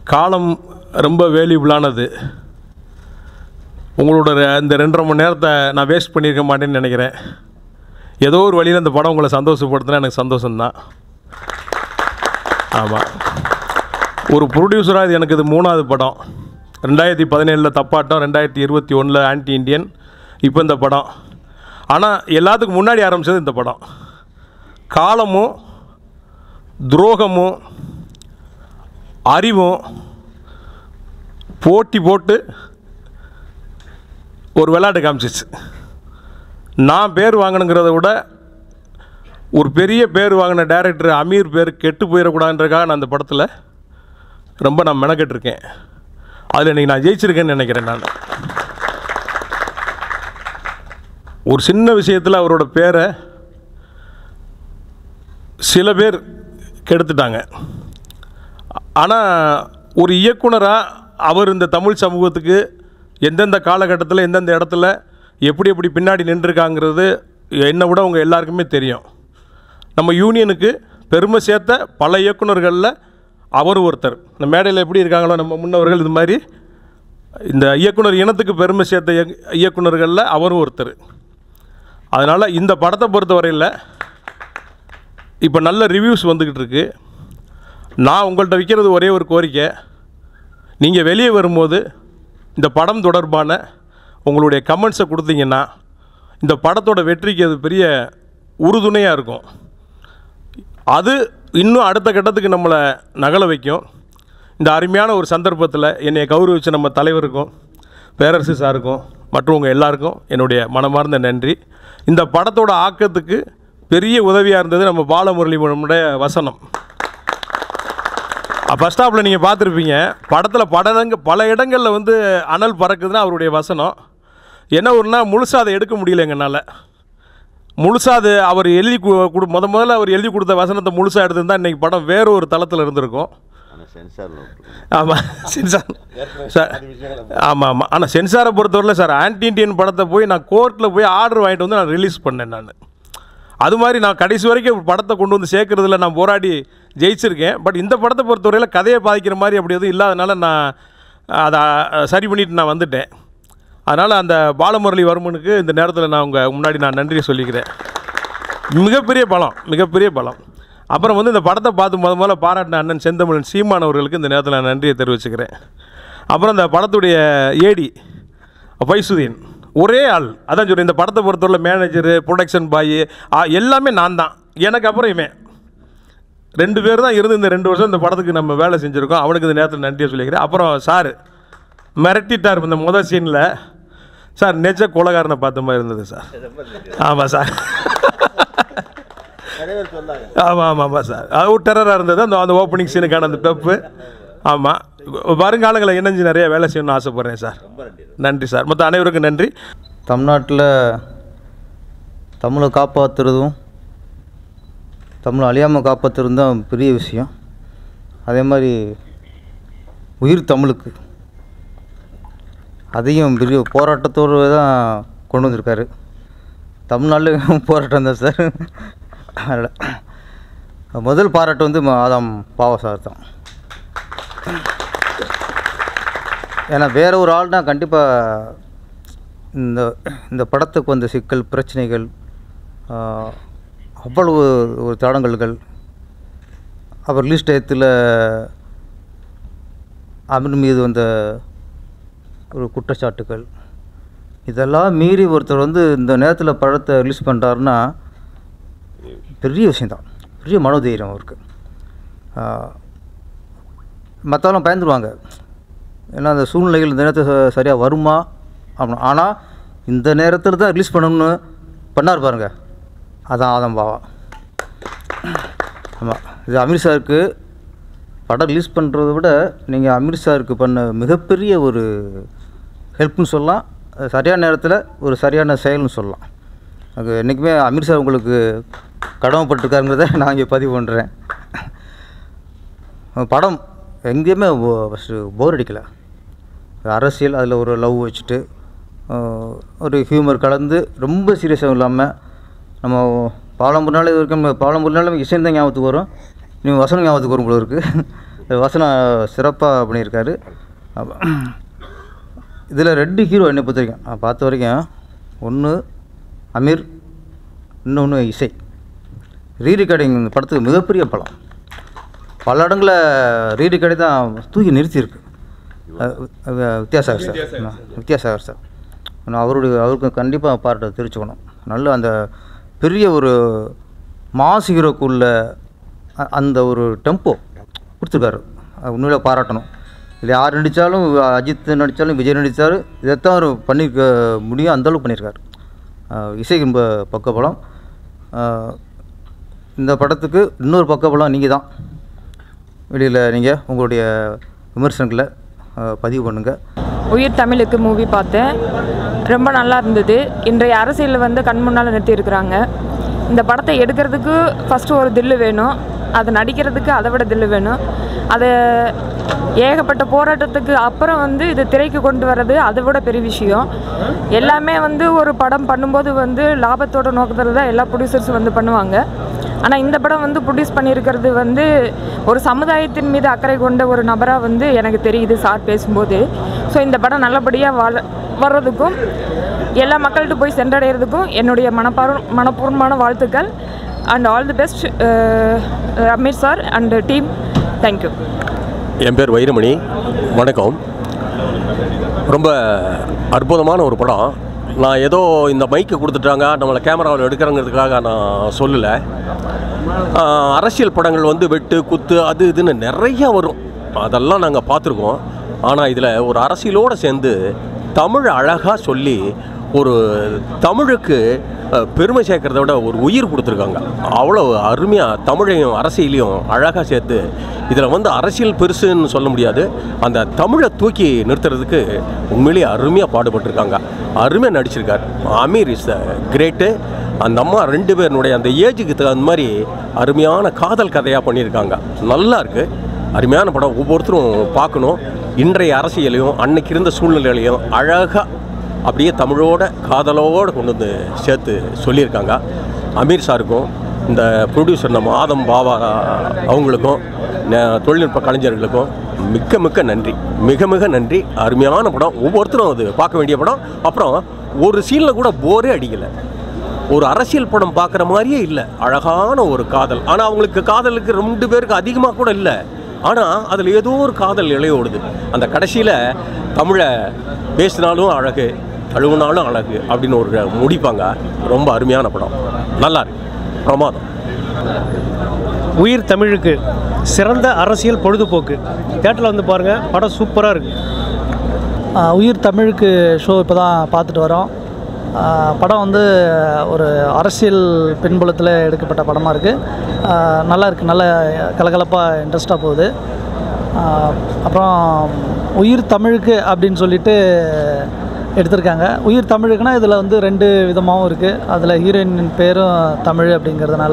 காலம் ரொம்ப வேல்யூபிளானது. உங்களோட இந்த 2.5 மணி நேரத்தை நான் வேஸ்ட் பண்ணியிருக்க மாட்டேன்னு நினைக்கிறேன். ஏதோ ஒரு வழியில் இந்த படம் உங்களை சந்தோஷப்படுத்தினா எனக்கு சந்தோஷம்தான். ஆமாம், ஒரு ப்ரொடியூசராக இது எனக்கு இது 3வது படம். 2017 தப்பாட்டம், 2021 ஆன்டி இண்டியன், இப்போ இந்த படம். ஆனால் எல்லாத்துக்கும் முன்னாடி ஆரம்பித்தது இந்த படம். காலமும் துரோகமும் அறிவும் போட்டி போட்டு ஒரு விளையாட்டு காமிச்சிச்சு. நான் பேர் வாங்கணுங்கிறத விட ஒரு பெரிய பேர் வாங்கின டைரக்டர் அமீர் பேர் கெட்டு போயிடக்கூடாதுன்றதுக்காக நான் அந்த படத்தில் ரொம்ப நான் மெனக்கெட்டிருக்கேன். அதில் இன்றைக்கி நான் ஜெயிச்சிருக்கேன்னு நினைக்கிறேன். நான் ஒரு சின்ன விஷயத்தில் அவரோட பேரை சில பேர் கெடுத்துட்டாங்க. ஆனால் ஒரு இயக்குனராக அவர் இந்த தமிழ் சமூகத்துக்கு எந்தெந்த காலகட்டத்தில் எந்தெந்த இடத்துல எப்படி எப்படி பின்னாடி நின்றுருக்காங்கிறது என்னை விட உங்கள் எல்லாருக்குமே தெரியும். நம்ம யூனியனுக்கு பெருமை சேர்த்த பல இயக்குனர்களில் அவர் ஒருத்தர். இந்த மேடையில் எப்படி இருக்காங்களோ நம்ம முன்னவர்கள், இது மாதிரி இந்த இயக்குனர் இனத்துக்கு பெருமை சேர்த்த இயக்குனர்களில் அவரும் ஒருத்தர். அதனால் இந்த படத்தை பொறுத்தவரையில் இப்போ நல்ல ரிவ்யூஸ் வந்துக்கிட்டு இருக்கு. நான் உங்கள்கிட்ட வைக்கிறது ஒரே ஒரு கோரிக்கை, நீங்கள் வெளியே வரும்போது இந்த படம் தொடர்பான உங்களுடைய கமெண்ட்ஸை கொடுத்தீங்கன்னா இந்த படத்தோட வெற்றிக்கு அது பெரிய உறுதுணையாக இருக்கும். அது இன்னும் அடுத்த கட்டத்துக்கு நம்மளை நகல வைக்கும். இந்த அருமையான ஒரு சந்தர்ப்பத்தில் என்னை கௌரவிச்ச நம்ம தலைவருக்கும் பேரரசு சாருக்கும் மற்றவங்க எல்லாருக்கும் என்னுடைய மனமார்ந்த நன்றி. இந்த படத்தோட ஆக்கத்துக்கு பெரிய உதவியாக இருந்தது நம்ம பாலமுரளியுடைய வசனம். ஃபஸ்ட் ஹாஃபில் நீங்கள் பார்த்துருப்பீங்க, படத்தில் பல இடங்களில் வந்து அனல் பறக்குதுன்னா அவருடைய வசனம். என்ன ஒன்றுனா முழுசாக அதை எடுக்க முடியல எங்களால். முழுசாக அது அவர் எழுதி முதல்ல அவர் எழுதி கொடுத்த வசனத்தை முழுசாக எடுத்துருந்தால் இன்றைக்கி படம் வேறு ஒரு தளத்தில் இருந்திருக்கும். ஆமாம், சென்சார் சார். ஆமாம் ஆமாம். ஆனால் சென்சாரை பொறுத்தவரையில் சார், ஆன்டி இண்டியன் படத்தை போய் நான் கோர்ட்டில் போய் ஆர்டர் வாங்கிட்டு வந்து நான் ரிலீஸ் பண்ணேன். நான் அது மாதிரி நான் கடைசி வரைக்கும் படத்தை கொண்டு வந்து சேர்க்குறதுல நான் போராடி ஜெயிச்சிருக்கேன். பட் இந்த படத்தை பொறுத்தவரையில் கதையை பாதிக்கிற மாதிரி அப்படி எதுவும் இல்லாதனால நான் அதை சரி பண்ணிவிட்டு நான் வந்துட்டேன். அதனால் அந்த பாலமுரளி வர்மனுக்கு இந்த நேரத்தில் நான் உங்கள் முன்னாடி நான் நன்றியை சொல்லிக்கிறேன். மிகப்பெரிய பலம். அப்புறம் வந்து இந்த படத்தை பார்த்து முதல்ல பாராட்டின அண்ணன் செந்தமிழன் சீமான் அவர்களுக்கு இந்த நேரத்தில் நான் நன்றியை தெரிவிச்சுக்கிறேன். அப்புறம் இந்த படத்துடைய ஏடி பைசுதீன் ஒரே ஆள். அதான் சொல்கிறேன், இந்த படத்தை பொறுத்தவரை மேனேஜரு, ப்ரொடக்ஷன் பாய் எல்லாமே நான் தான். எனக்கு அப்புறம் இவன் 2 பேர் தான் இருந்து இந்த 2 வருஷம் இந்த படத்துக்கு நம்ம வேலை செஞ்சுருக்கோம். அவனுக்கு இந்த நேரத்தில் நன்றியை சொல்லிக்கிறேன். அப்புறம் சார் மிரட்டிட்டார் இந்த முதல் சீனில். சார் நெஜ கொலகாரனை பார்த்த மாதிரி இருந்தது சார். ஆமாம் சார். ஆமாம் சார், அது ஒரு டெரராக இருந்தது அந்த ஓப்பனிங் சீனுக்கான அந்த பெப்பு. ஆமாம், வருங்காலங்களில் இணைஞ்சு நிறைய வேலை செய்யணும்னு ஆசைப்பட்றேன் சார். நன்றி சார். மற்ற அனைவருக்கும் நன்றி. தமிழ்நாட்டில் தமிழை காப்பாற்றுறதும் தமிழை அழியாமல் காப்பாற்றுறதும் தான் பெரிய விஷயம். அதே மாதிரி உயிர் தமிழுக்கு அதையும் பெரிய போராட்டத்தோடு தான் கொண்டு வந்திருக்காரு. தமிழ்நாட்டில் போராட்டம் தான் சார். முதல் பாராட்டு வந்து ஆதாம் பாவா சார் தான். ஏன்னா வேறு ஒரு ஆள்னா கண்டிப்பாக இந்த படத்துக்கு வந்த சிக்கல் பிரச்சனைகள், அவ்வளவு ஒரு தடங்கல்கள், அப்புறம் ரிலீஸ் டயத்தில் அமீர் மீது வந்த ஒரு குற்றச்சாட்டுகள், இதெல்லாம் மீறி ஒருத்தர் வந்து இந்த நேரத்தில் படத்தை ரிலீஸ் பண்ணுறாருன்னா பெரிய விஷயந்தான். பெரிய மனோதைரியம் அவருக்கு. மற்றவெல்லாம் பயந்துருவாங்க, ஏன்னா அந்த சூழ்நிலைகள் இந்த நேரத்தில் சரியாக வருமா அப்படின்னா. ஆனால் இந்த நேரத்தில் தான் ரிலீஸ் பண்ணணும்னு பண்ணார் பாருங்கள், அதான் ஆதம் பாவா. ஆமாம், இது அமீர் சாருக்கு படம் ரிலீஸ் பண்ணுறத விட நீங்கள் அமீர் சாருக்கு பண்ண மிகப்பெரிய ஒரு ஹெல்ப்னு சொல்லலாம். சரியான நேரத்தில் ஒரு சரியான செயல்னு சொல்லலாம். அது என்றைக்குமே அமீர் சார் உங்களுக்கு கடமைப்பட்டிருக்காருங்கிறத நான் இங்கே பதிவு பண்ணுறேன். படம் எங்கேயுமே ஃபஸ்ட்டு போர் அடிக்கலை. அரசியல், அதில் ஒரு லவ் வச்சுட்டு ஒரு ஹியூமர் கலந்து ரொம்ப சீரியஸாகவும் இல்லாமல், நம்ம பாலம்பூர்னாலே இருக்கும், பாலம்பூர்னாலும் இசை தான் ஞாபகத்துக்கு வரும், நீங்கள் வசனம் ஞாபகத்துக்கு வரும் போல இருக்குது. வசனம் சிறப்பாக பண்ணியிருக்காரு. இதில் 2 ஹீரோ என்னை பொறுத்த வரைக்கும் நான் பார்த்த வரைக்கும், ஒன்று அமீர், இன்னொன்று இசை. ரீரிகார்டிங் இந்த படத்துக்கு மிகப்பெரிய பலம். பல இடங்களில் ரீரிகார்டிங் தான் தூக்கி நிறுத்தியிருக்கு. வித்யாசாகர் சார் நான் அவருக்கு கண்டிப்பாக பாராட்ட தெரிவிச்சுக்கணும். நல்ல அந்த பெரிய ஒரு மாஸ் ஹீரோக்குள்ள அந்த ஒரு டெம்போ கொடுத்துருக்காரு. உண்மையில பாராட்டணும். இல்லை யார் நடித்தாலும், அஜித் நடித்தாலும், விஜய் நடித்தார், இதைத்தான் அவர் பண்ணியிருக்க முடியும், அந்தளவுக்கு பண்ணியிருக்காரு. இசை ரொம்ப பக்கபலம். இந்த படத்துக்கு இன்னொரு பக்கபலம் நீங்கள் தான். வெளியில் நீங்கள் உங்களுடைய விமர்சனங்களை பதிவு பண்ணுங்கள். உயிர் தமிழுக்கு மூவி பார்த்தேன், ரொம்ப நல்லா இருந்தது. இன்றைய அரசியலில் வந்து கண் முன்னால் நிறுத்தியிருக்கிறாங்க. இந்த படத்தை எடுக்கிறதுக்கு ஃபஸ்ட்டு ஒரு தில்லு வேணும், அதை நடிக்கிறதுக்கு அதை விட தில்லு வேணும். அதை ஏகப்பட்ட போராட்டத்துக்கு அப்புறம் வந்து இது திரைக்கு கொண்டு வர்றது அதை விட பெரிய விஷயம். எல்லாமே வந்து ஒரு படம் பண்ணும்போது வந்து லாபத்தோட நோக்கத்தில் தான் எல்லா ப்ரொடியூசர்ஸும் வந்து பண்ணுவாங்க. ஆனால் இந்த படம் வந்து ப்ரொடியூஸ் பண்ணியிருக்கிறது வந்து ஒரு சமுதாயத்தின் மீது அக்கறை கொண்ட ஒரு நபராக வந்து எனக்கு தெரியுது சார் பேசும்போது. ஸோ இந்த படம் நல்லபடியாக வர்றதுக்கும் எல்லா மக்கள்கிட்ட போய் சென்றடைகிறதுக்கும் என்னுடைய மனப்பூர்வமான வாழ்த்துக்கள். And all the best Ameer sir and team. Thank you. என் பேர் வைரமணி. வணக்கம். ரொம்ப அற்புதமான ஒரு படம். நான் ஏதோ இந்த மைக்கு கொடுத்துட்டாங்க நம்மளை கேமராவில் எடுக்கிறங்கிறதுக்காக நான் சொல்லலை. அரசியல் படங்கள் வந்து வெட்டு குத்து அது இதுன்னு நிறையா வரும், அதெல்லாம் நாங்கள் பார்த்துருக்கோம். ஆனால் இதில் ஒரு அரசியலோடு சேர்ந்து தமிழ் அழகாக சொல்லி ஒரு தமிழுக்கு பெருமை சேர்க்கறத விட ஒரு உயிர் கொடுத்துருக்காங்க. அவ்வளோ அருமையாக தமிழையும் அரசியலையும் அழகாக சேர்த்து இதில் வந்து அரசியல் பெருசுன்னு சொல்ல முடியாது, அந்த தமிழை தூக்கி நிறுத்துறதுக்கு உண்மையிலேயே அருமையாக பாடுபட்டிருக்காங்க. அருமையாக நடிச்சிருக்கார். Amir is great. அந்த அம்மா 2 பேருனுடைய அந்த ஏஜுக்கு தகுந்த மாதிரி அருமையான காதல் கதையாக பண்ணியிருக்காங்க. நல்லா இருக்குது, அருமையான படம். ஒவ்வொருத்தரும் பார்க்கணும். இன்றைய அரசியலையும் அன்னைக்கு இருந்த சூழ்நிலைகளையும் அழகாக அப்படியே தமிழோட காதலோடு கொண்டு வந்து சேர்த்து சொல்லியிருக்காங்க. அமீர் சாருக்கும் இந்த ப்ரொடியூசர் நம்ம ஆதம் பாவா அவங்களுக்கும் தொழில்நுட்ப கலைஞர்களுக்கும் மிக்க மிக்க நன்றி, மிக மிக நன்றி. அருமையான படம், ஒவ்வொருத்தரும் அது பார்க்க வேண்டிய படம். அப்புறம் ஒரு சீனில் கூட போரே அடிக்கலை. ஒரு அரசியல் படம் பார்க்குற மாதிரியே இல்லை, அழகான ஒரு காதல். ஆனால் அவங்களுக்கு காதலுக்கு 2 பேருக்கு அதிகமாக கூட இல்லை, ஆனால் அதில் ஏதோ ஒரு காதல் இலையோடுது. அந்த கடைசியில் தமிழை பேசினாலும் அழகு, தழுவுனாலும் அழகு அப்படின்னு ஒரு முடிப்பாங்க. ரொம்ப அருமையான படம், நல்லா இருக்கு, பிரமாதம். உயிர் தமிழுக்கு சிறந்த அரசியல் பொழுதுபோக்கு. தேட்டரில் வந்து பாருங்கள், படம் சூப்பராக இருக்குது. உயிர் தமிழுக்கு ஷோ இப்போ தான் பார்த்துட்டு வரோம். படம் வந்து ஒரு அரசியல் பின்புலத்தில் எடுக்கப்பட்ட படமாக இருக்குது. நல்லா இருக்குது, நல்ல கலகலப்பாக இன்ட்ரெஸ்ட்டாக போகுது. அப்புறம் உயிர் தமிழுக்கு அப்படின்னு சொல்லிட்டு எடுத்திருக்காங்க. உயிர் தமிழுக்குன்னா இதில் வந்து 2 விதமாகவும் இருக்குது. அதில் ஹீரோயின் பேரும் தமிழ் அப்படிங்கிறதுனால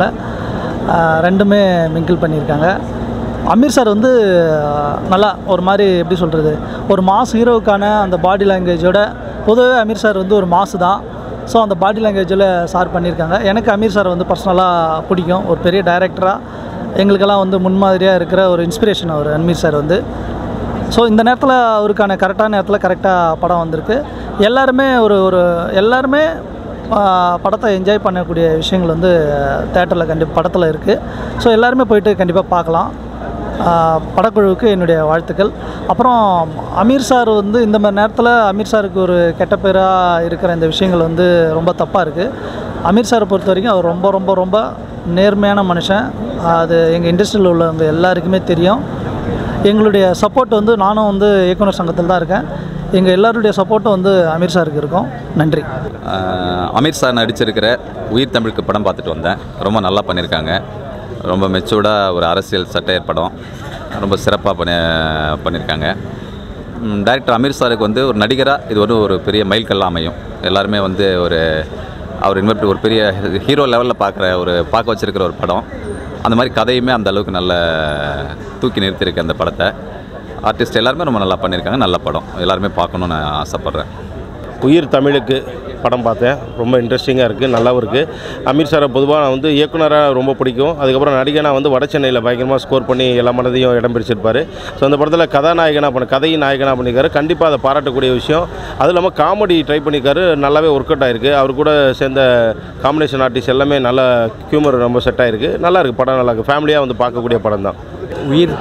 2மே மிங்கிள் பண்ணியிருக்காங்க. அமீர் சார் வந்து நல்லா ஒரு மாதிரி எப்படி சொல்கிறது, ஒரு மாஸ் ஹீரோவுக்கான அந்த பாடி லாங்குவேஜோட, பொதுவாக அமீர் சார் வந்து ஒரு மாசு தான். ஸோ அந்த பாடி லாங்குவேஜில் சார் பண்ணியிருக்காங்க. எனக்கு அமீர் சார் வந்து பர்சனலாக பிடிக்கும். ஒரு பெரிய டைரக்டராக எங்களுக்கெல்லாம் வந்து முன்மாதிரியாக இருக்கிற ஒரு இன்ஸ்பிரேஷன் அவர் அமீர் சார் வந்து. ஸோ இந்த நேரத்தில் அவருக்கான கரெக்டான நேரத்தில் கரெக்டாக படம் வந்திருக்கு. எல்லாருமே எல்லாருமே படத்தை என்ஜாய் பண்ணக்கூடிய விஷயங்கள் வந்து தேட்டரில் கண்டிப்பாக படத்தில் இருக்குது. ஸோ எல்லாருமே போயிட்டு கண்டிப்பாக பார்க்கலாம். படக்குழுவுக்கு என்னுடைய வாழ்த்துக்கள். அப்புறம் அமீர் சார் வந்து இந்த மாதிரி நேரத்தில் அமீர் சாருக்கு ஒரு கெட்ட பேராக இருக்கிற இந்த விஷயங்கள் வந்து ரொம்ப தப்பாக இருக்குது. அமீர் சாரை பொறுத்த வரைக்கும் அவர் ரொம்ப ரொம்ப ரொம்ப நேர்மையான மனுஷன். அது எங்கள் இண்டஸ்ட்ரியில் உள்ளவங்க எல்லாருக்குமே தெரியும். எங்களுடைய சப்போர்ட் வந்து, நானும் வந்து இயக்குனர் சங்கத்தில் தான் இருக்கேன், எங்கள் எல்லாருடைய சப்போர்ட்டும் வந்து அமீர் சாருக்கு இருக்கும். நன்றி. அமீர் சார் நடிச்சிருக்கிற உயிர் தமிழுக்கு படம் பார்த்துட்டு வந்தேன். ரொம்ப நல்லா பண்ணியிருக்காங்க. ரொம்ப மெச்சூர்டாக ஒரு அரசியல் சட்டையர் படம், ரொம்ப சிறப்பாக பண்ணியிருக்காங்க. டைரக்டர் அமீர் சாருக்கு வந்து ஒரு நடிகராக இது ஒரு பெரிய மைல்கல்லாக அமையும். எல்லாருமே வந்து அவர் இன்வெர்ட் ஒரு பெரிய ஹீரோ லெவலில் பார்க்க வச்சுருக்கிற ஒரு படம். அந்த மாதிரி கதையுமே அந்த அளவுக்கு நல்ல தூக்கி நிறுத்தியிருக்கு அந்த படத்தை. ஆர்டிஸ்ட் எல்லாருமே ரொம்ப நல்லா பண்ணியிருக்காங்க. நல்ல படம், எல்லாருமே பார்க்கணுன்னு ஆசைப்பட்றேன். உயிர் தமிழுக்கு படம் பார்த்தேன். ரொம்ப இன்ட்ரெஸ்டிங்காக இருக்குது, நல்லாவும் இருக்குது. அமீர் சாரை பொதுவாக நான் வந்து இயக்குனராக ரொம்ப பிடிக்கும். அதுக்கப்புறம் நடிகனாக வந்து வட சென்னையில் பயங்கரமாக ஸ்கோர் பண்ணி எல்லா மனதையும் இடம் பிடிச்சிருப்பார். ஸோ அந்த படத்தில் கதையின் நாயகனாக பண்ணியிருக்காரு. கண்டிப்பாக அதை பாராட்டக்கூடிய விஷயம். அதுவும் இல்லாமல் காமெடி ட்ரை பண்ணியிருக்காரு, நல்லாவே ஒர்க் அவுட் ஆகிருக்கு. அவர் கூட சேர்ந்த காம்பினேஷன் ஆர்டிஸ்ட் எல்லாமே நல்லா ஹியூமர் ரொம்ப செட் ஆகிருக்கு. நல்லா இருக்குது, படம் நல்லா இருக்குது. ஃபேமிலியாக வந்து பார்க்கக்கூடிய படம் தான். உயிர்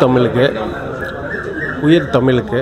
தமிழுக்கு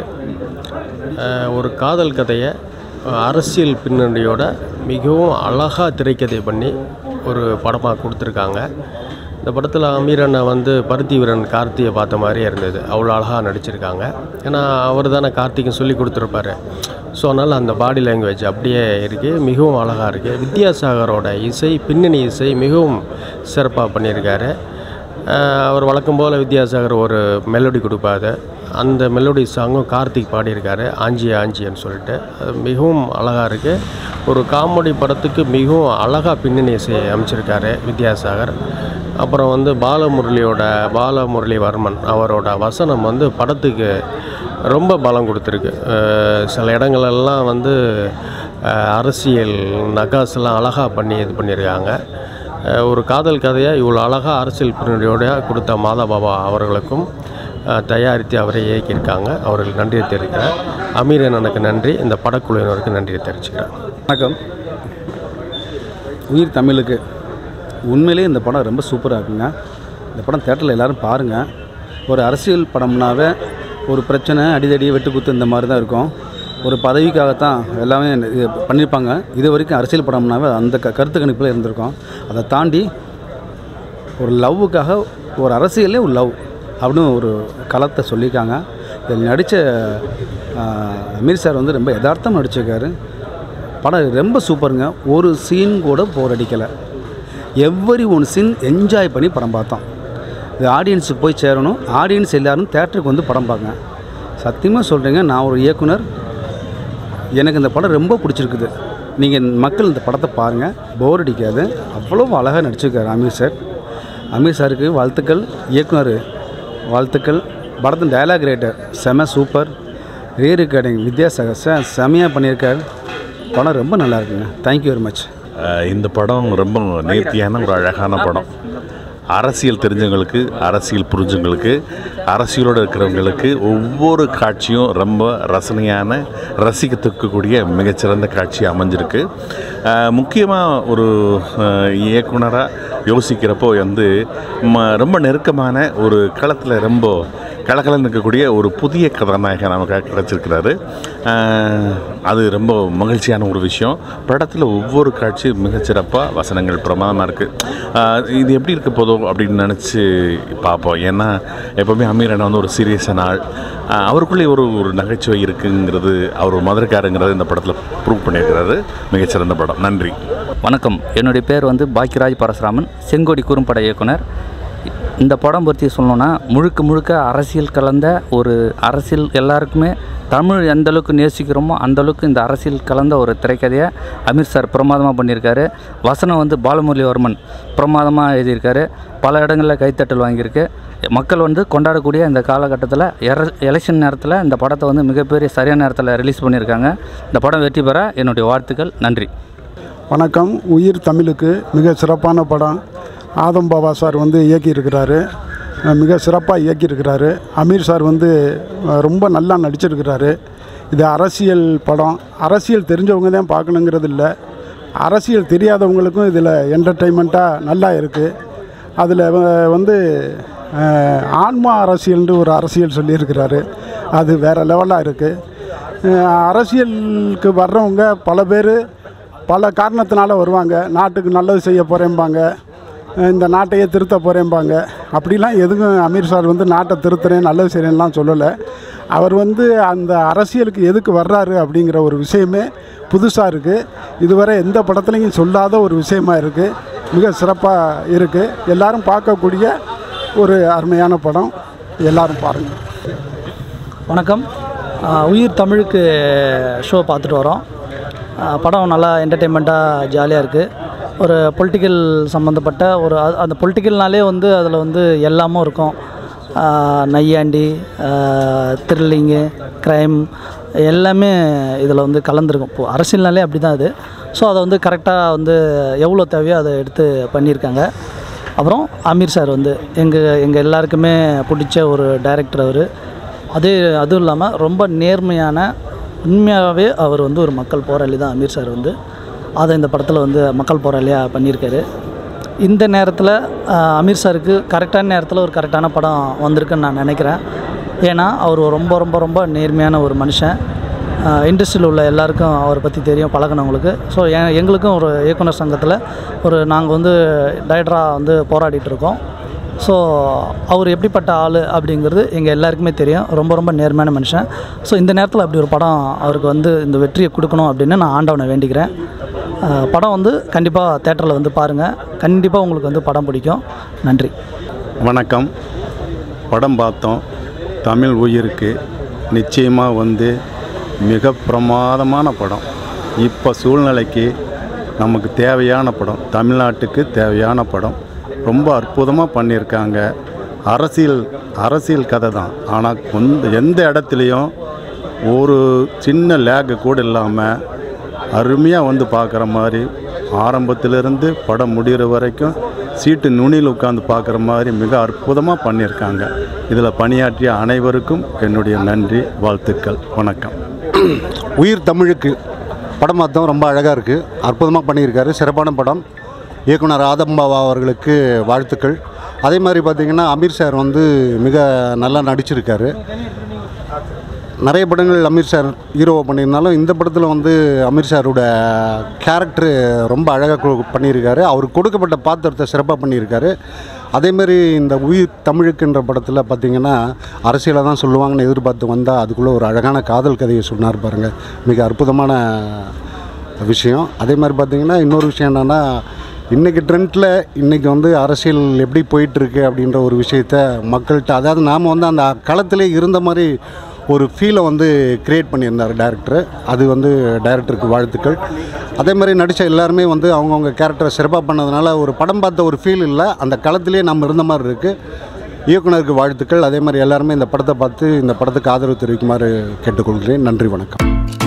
ஒரு காதல் கதையை அரசியல் பின்னணியோட மிகவும் அழகாக திரைக்கதை பண்ணி ஒரு படமாக கொடுத்துருக்காங்க. இந்த படத்தில் அமீர் அண்ணா வந்து பருத்தி வீரன் கார்த்தியை பார்த்த மாதிரியே இருந்தது. அவ்வளோ அழகாக நடிச்சிருக்காங்க. ஏன்னா அவர் தானே கார்த்திக்கு சொல்லி கொடுத்துருப்பாரு. ஸோ அதனால் அந்த பாடி லாங்குவேஜ் அப்படியே இருக்குது, மிகவும் அழகாக இருக்குது. வித்யாசாகரோட இசை, பின்னணி இசை மிகவும் சிறப்பாக பண்ணியிருக்காரு. அவர் வழக்கம் போல் வித்யாசாகர் ஒரு மெலோடி கொடுப்பாரு. அந்த மெலோடி சாங்கும் கார்த்திக் பாடியிருக்காரு, ஆஞ்சின்னு சொல்லிட்டு. அது மிகவும் அழகாக இருக்குது. ஒரு காமெடி படத்துக்கு மிகவும் அழகாக பின்னணி இசை அமைச்சிருக்காரு வித்யாசாகர். அப்புறம் வந்து பாலமுரளிவர்மன் அவரோட வசனம் வந்து படத்துக்கு ரொம்ப பலம் கொடுத்துருக்கு. சில இடங்களெல்லாம் வந்து அரசியல் நகாசெல்லாம் அழகாக பண்ணி இது பண்ணியிருக்காங்க. ஒரு காதல் கதையை இவ்வளோ அழகாக அரசியல் பின்னணியோட கொடுத்த மாதாபாபா அவர்களுக்கும் தயாரித்து அவரை இயக்கியிருக்காங்க. அவர்களுக்கு நன்றியை தெரிவிக்கிறேன். அமீர் அண்ணனுக்கு நன்றி, இந்த படக்குழுவினருக்கு நன்றியை தெரிவிச்சுக்கிறேன். வணக்கம். உயிர் தமிழுக்கு உண்மையிலே இந்த படம் ரொம்ப சூப்பராக இருக்குங்க. இந்த படம் தேட்டரில் எல்லோரும் பாருங்கள். ஒரு அரசியல் படம்னாவே ஒரு பிரச்சனை, அடிதடி, வெட்டுக்குத்து இந்த மாதிரி தான் இருக்கும். ஒரு பதவிக்காகத்தான் எல்லாமே பண்ணியிருப்பாங்க. இது வரைக்கும் அரசியல் படம்னாவே அந்த கருத்து கணிப்பில் இருந்திருக்கோம். அதை தாண்டி ஒரு லவ்வுக்காக ஒரு அரசியலே ஒரு லவ் அப்படின்னு ஒரு களத்தை சொல்லியிருக்காங்க. இதில் நடித்த அமீர் சார் வந்து ரொம்ப யதார்த்தம் நடிச்சிருக்காரு. படம் ரொம்ப சூப்பருங்க. ஒரு சீன் கூட போர் அடிக்கலை. எவ்வரி ஒன் சீன் என்ஜாய் பண்ணி படம் பார்த்தோம். இது ஆடியன்ஸுக்கு போய் சேரணும். ஆடியன்ஸ் எல்லோரும் தேட்டருக்கு வந்து படம் பார்ங்க. சத்தியமாக சொல்கிறீங்க, நான் ஒரு இயக்குனர், எனக்கு இந்த படம் ரொம்ப பிடிச்சிருக்குது. நீங்கள் மக்கள் இந்த படத்தை பாருங்கள், போர் அடிக்காது. அவ்வளோ அழகாக நடிச்சிருக்காரு அமீர் சார். அமீர் சாருக்கு வாழ்த்துக்கள், இயக்குனர் வாழ்த்துக்கள். படத்தின் டயலாக் ரைட்டர் செம சூப்பர். ரீரெக்கார்டிங் வித்யாசாகர் செமையாக பண்ணியிருக்கார். படம் ரொம்ப நல்லா இருக்குங்க. Thank you very much. இந்த படம் ரொம்ப நேர்த்தியான ஒரு அழகான படம். அரசியல் தெரிஞ்சவங்களுக்கு, அரசியல் புரிஞ்சவங்களுக்கு, அரசியலோடு இருக்கிறவங்களுக்கு ஒவ்வொரு காட்சியும் ரொம்ப ரசனையான, ரசிக்கத்தக்கக்கூடிய மிகச்சிறந்த காட்சி அமைஞ்சிருக்கு. முக்கியமாக ஒரு இயக்குனராக யோசிக்கிறப்போ வந்து ரொம்ப நெருக்கமான ஒரு களத்தில் ரொம்ப கலக்கலன்னு இருக்கக்கூடிய ஒரு புதிய கதாநாயகன் நமக்கு கிடச்சிருக்கிறாரு. அது ரொம்ப மகிழ்ச்சியான ஒரு விஷயம். படத்தில் ஒவ்வொரு காட்சியும் மிகச்சிறப்பாக, வசனங்கள் பிரமாதமாக இருக்குது. இது எப்படி இருக்க போதும் அப்படின்னு நினச்சி பார்ப்போம். ஏன்னா எப்போவுமே அமீர் அண்ணா வந்து ஒரு சீரியஸான ஆள். அவருக்குள்ளே ஒரு நகைச்சுவை இருக்குங்கிறது, அவர் ஒரு மதுரைக்காரங்கிறது இந்த படத்தில் ப்ரூவ் பண்ணியிருக்கிறாரு. மிகச்சிறந்த படம். நன்றி. வணக்கம். என்னுடைய பேர் வந்து பாக்கியராஜ் பரசுராமன், செங்கோடி குறும்பட இயக்குனர். இந்த படம் பற்றி சொல்லணுன்னா முழுக்க அரசியல் கலந்த ஒரு அரசியல், எல்லாருக்குமே தமிழ் எந்தளவுக்கு நேசிக்கிறோமோ அந்தளவுக்கு இந்த அரசியல் கலந்த ஒரு திரைக்கதையை அமீர் சார் பிரமாதமாக பண்ணியிருக்காரு. வசனம் வந்து பாலமுரளிவர்மன் பிரமாதமாக எழுதியிருக்காரு. பல இடங்களில் கைத்தட்டல் வாங்கியிருக்கு. மக்கள் வந்து கொண்டாடக்கூடிய இந்த காலகட்டத்தில் எலெக்ஷன் நேரத்தில் இந்த படத்தை வந்து மிகப்பெரிய சரியான நேரத்தில் ரிலீஸ் பண்ணியிருக்காங்க. இந்த படம் வெற்றி பெற என்னுடைய வாழ்த்துக்கள். நன்றி. வணக்கம். உயிர் தமிழுக்கு மிக சிறப்பான படம். ஆதம் பாபா சார் வந்து இயக்கியிருக்கிறாரு. மிக சிறப்பாக இயக்கியிருக்கிறாரு. அமீர் சார் வந்து ரொம்ப நல்லா நடிச்சிருக்கிறாரு. இது அரசியல் படம். அரசியல் தெரிஞ்சவங்க தான் பார்க்கணுங்கிறது இல்லை, அரசியல் தெரியாதவங்களுக்கும் இதில் என்டர்டெயின்மெண்ட்டாக நல்லா இருக்குது. அதில் வந்து ஆன்மா அரசியல்னு ஒரு அரசியல் சொல்லியிருக்கிறாரு. அது வேறு லெவலாக இருக்குது. அரசியலுக்கு வர்றவங்க பல பேர் பல காரணத்தினால வருவாங்க. நாட்டுக்கு நல்லது செய்ய போகிறேம்பாங்க, இந்த நாட்டையே திருத்த போகிறேம்பாங்க. அப்படிலாம் எதுவும் அமீர் சார் வந்து நாட்டை திருத்துறேன், நல்லது செய்கிறேன்லாம் சொல்லலை. அவர் வந்து அந்த அரசியலுக்கு எதுக்கு வர்றாரு அப்படிங்கிற ஒரு விஷயமே புதுசாக இருக்குது. இதுவரை எந்த படத்துலையும் சொல்லாத ஒரு விஷயமா இருக்குது. மிக சிறப்பாக இருக்குது. எல்லோரும் பார்க்கக்கூடிய ஒரு அருமையான படம். எல்லோரும் பாருங்கள். வணக்கம். உயிர் தமிழுக்கு ஷோ பார்த்துட்டு வரோம். படம் நல்லா என்டர்டெயின்மெண்ட்டாக ஜாலியாக இருக்குது. ஒரு பொலிட்டிக்கல் சம்மந்தப்பட்ட ஒரு அந்த பொலிட்டிக்கல்னாலே வந்து அதில் வந்து எல்லாமும் இருக்கும். நையாண்டி, த்ரில்லிங்கு, க்ரைம் எல்லாமே இதில் வந்து கலந்துருக்கும். இப்போது அரசியல்னாலே அப்படி தான். அது ஸோ அதை வந்து கரெக்டாக வந்து எவ்வளோ தேவையோ அதை எடுத்து பண்ணியிருக்காங்க. அப்புறம் அமீர் சார் வந்து எங்கள் எல்லாருக்குமே பிடிச்ச ஒரு டைரக்டர் அவர். அதுவும் இல்லாமல் ரொம்ப நேர்மையான, உண்மையாகவே அவர் வந்து ஒரு மக்கள் போராளி தான் அமீர் சார் வந்து. அதை இந்த படத்தில் வந்து மக்கள் போராளியாக பண்ணியிருக்காரு. இந்த நேரத்தில் அமீர் சாருக்கு கரெக்டான நேரத்தில் ஒரு கரெக்டான படம் வந்திருக்குன்னு நான் நினைக்கிறேன். ஏன்னா அவர் ரொம்ப ரொம்ப ரொம்ப நேர்மையான ஒரு மனுஷன். இண்டஸ்ட்ரியில் உள்ள எல்லாருக்கும் அவரை பற்றி தெரியும், பழகினவங்களுக்கு. ஸோ எங்களுக்கும் ஒரு இயக்குனர் சங்கத்தில் நாங்கள் வந்து டைரக்டராக வந்து போராடிட்டுருக்கோம். ஸோ அவர் எப்படிப்பட்ட ஆள் அப்படிங்கிறது எங்கள் எல்லாருக்குமே தெரியும். ரொம்ப ரொம்ப நேர்மையான மனுஷன். ஸோ இந்த நேரத்தில் அப்படி ஒரு படம் அவருக்கு வந்து இந்த வெற்றியை கொடுக்கணும் அப்படின்னு நான் ஆண்டவனை வேண்டிக்கிறேன். படம் வந்து கண்டிப்பாக தேட்டரில் வந்து பாருங்கள். கண்டிப்பாக உங்களுக்கு வந்து படம் பிடிக்கும். நன்றி. வணக்கம். படம் பார்த்தோம். தமிழ் உயிருக்கு நிச்சயமாக வந்து மிக பிரமாதமான படம். இப்போ சூழ்நிலைக்கு நமக்கு தேவையான படம், தமிழ்நாட்டுக்கு தேவையான படம். ரொம்ப அற்புதமாக பண்ணியிருக்காங்க. அரசியல் கதை தான். ஆனால் எந்த இடத்துலையும் ஒரு சின்ன லேகு கூட இல்லாமல் அருமையாக வந்து பார்க்குற மாதிரி, ஆரம்பத்திலிருந்து படம் முடிகிற வரைக்கும் சீட்டு நுனியில் உட்காந்து பார்க்குற மாதிரி மிக அற்புதமாக பண்ணியிருக்காங்க. இதில் பணியாற்றிய அனைவருக்கும் என்னுடைய நன்றி, வாழ்த்துக்கள், வணக்கம். உயிர் தமிழுக்கு படம் பார்த்தோம். ரொம்ப அழகாக இருக்குது, அற்புதமாக பண்ணியிருக்காரு. சிறப்பான படம். இயக்குனர் ஆதம்பாவா அவர்களுக்கு வாழ்த்துக்கள். அதே மாதிரி பார்த்திங்கன்னா அமீர் சார் வந்து மிக நல்லா நடிச்சிருக்காரு. நிறைய படங்கள் அமீர் சார் ஹீரோவை பண்ணியிருந்தாலும் இந்த படத்தில் வந்து அமீர் சாரோட கேரக்டரு ரொம்ப அழகாக பண்ணியிருக்காரு. அவருக்கு கொடுக்கப்பட்ட பாத்திரத்தை சிறப்பாக பண்ணியிருக்காரு. அதேமாரி இந்த உயிர் தமிழுக்குன்ற படத்தில் பார்த்திங்கன்னா அரசியலை தான் சொல்லுவாங்கன்னு எதிர்பார்த்து வந்தால் அதுக்குள்ளே ஒரு அழகான காதல் கதையை சொன்னார் பாருங்கள். மிக அற்புதமான விஷயம். அதே மாதிரி பார்த்திங்கன்னா இன்னொரு விஷயம் என்னென்னா, இன்றைக்கி ட்ரெண்டில் இன்றைக்கி வந்து அரசியல் எப்படி போயிட்டுருக்கு அப்படின்ற ஒரு விஷயத்த மக்கள்கிட்ட, அதாவது நாம் வந்து அந்த களத்திலே இருந்த மாதிரி ஒரு ஃபீலை வந்து க்ரியேட் பண்ணியிருந்தார் டைரக்டர். அது வந்து டைரக்டருக்கு வாழ்த்துக்கள். அதே மாதிரி நடித்த எல்லாருமே வந்து அவங்கவுங்க கேரக்டரை சிறப்பாக பண்ணதுனால ஒரு படம் பார்த்த ஒரு ஃபீல் இல்லை, அந்த களத்திலே நம்ம இருந்த மாதிரி இருக்குது. இயக்குனருக்கு வாழ்த்துக்கள். அதே மாதிரி எல்லாருமே இந்த படத்தை பார்த்து இந்த படத்துக்கு ஆதரவு தெரிவிக்குமாறு கேட்டுக்கொள்கிறேன். நன்றி, வணக்கம்.